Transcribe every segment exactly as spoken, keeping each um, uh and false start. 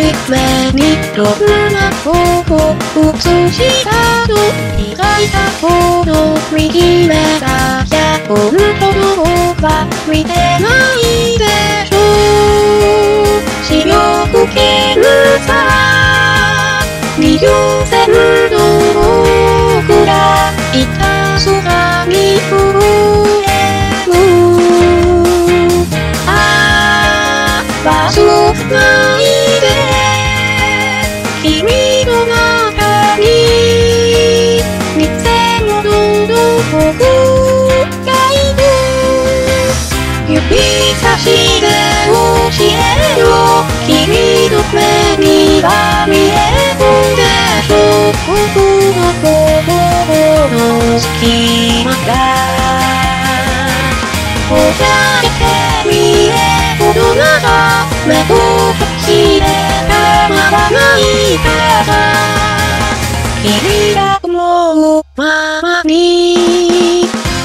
目にどんな方法映したと描いたほど見決めたきゃ本当の方は見てないでしょう。視力検査にじゅうせんの僕らいたずらに震える。ああ忘れないで君の中に偽物の僕がいる。指差しで教えろ君の目には見えるでしょう。僕の心の隙間がおしゃれて見えるほどなら目と口で構わないから君が思うままに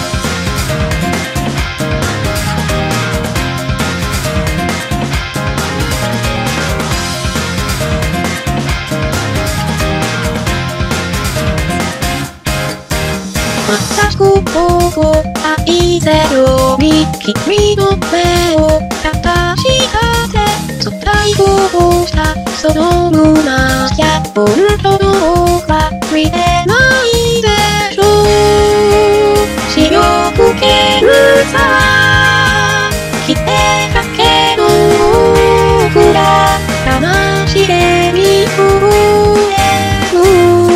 またここを愛せように君の目を形して素体をしたその胸じゃ本当のは見てないでしょう。視力検査してたけど僕ら悲しげに震える。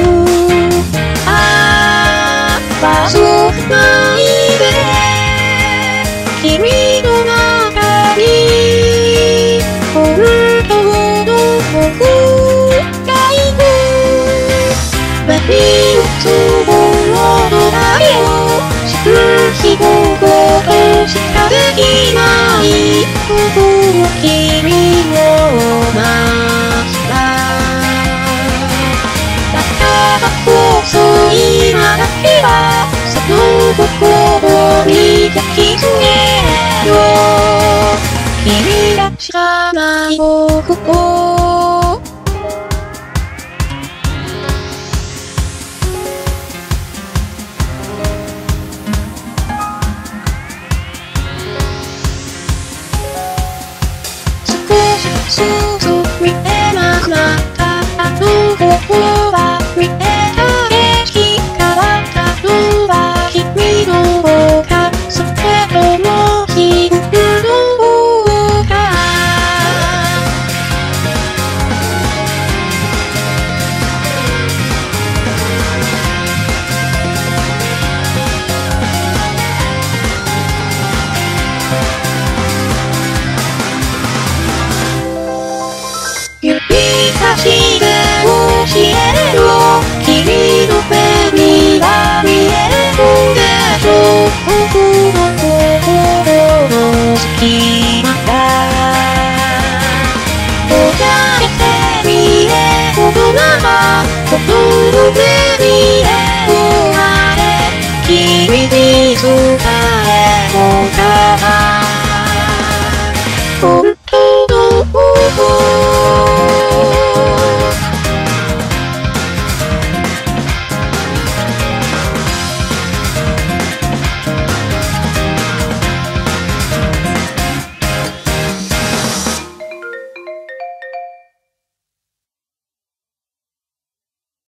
忘れないで君の中に本当の僕がいる。目に映るものだけを知る仕事しかできない僕も君を待っただからこそ今だけはその心に抱きつけよう。君が知らない僕を